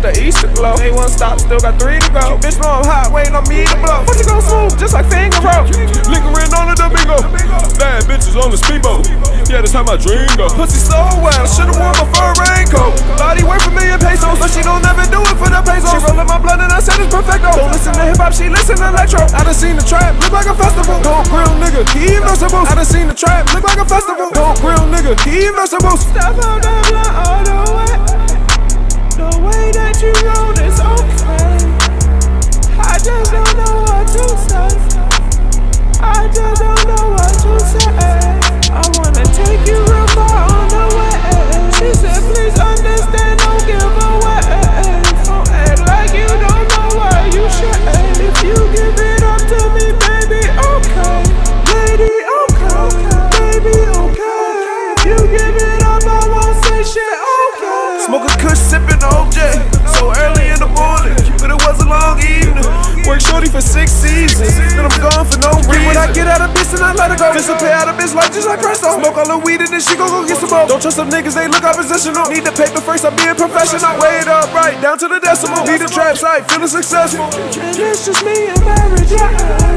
got the Easter glow. They one stop, still got 3 to go. Bitch know I'm hot, waiting on me to blow. Pussy go smooth, just like finger roll. Lingering on the Domingo. Bad bitches on the speedboat. Yeah, that's how my dream go. Pussy so wet, I should've worn my fur raincoat. Body worth $1 million pesos, but she don't never do it for the pesos. She rollin' my blood and I said it's perfecto. Don't listen to hip hop, she listen to electro. I done seen the trap, look like a festival. Don't grill nigga, he invincible. I done seen the trap, look like a festival. Don't grill nigga, he invincible. Step out that block all the way. The way that you roll is okay. I just don't know what to say. I just don't know what to say. I wanna take you real far on the way. She said please understand, don't give away. Don't act like you don't know why you should. If you give it up to me, baby, okay. Lady, okay. Baby, okay. If you give it up, I won't say shit, okay. Smoking kush, sipping OJ. So early in the morning, but it was a long evening. Work shorty for 6 seasons, then I'm gone for no reason. When I get out of bitch, then I let her go. Disappear out of bitch life just like Presto. Smoke all the weed and then she gon' go get some more. Don't trust some niggas, they look oppositional. Need the paper first, I'm being professional. Weigh it up right, down to the decimal. Need a trap site, feeling successful. And it's just me and marriage, yeah.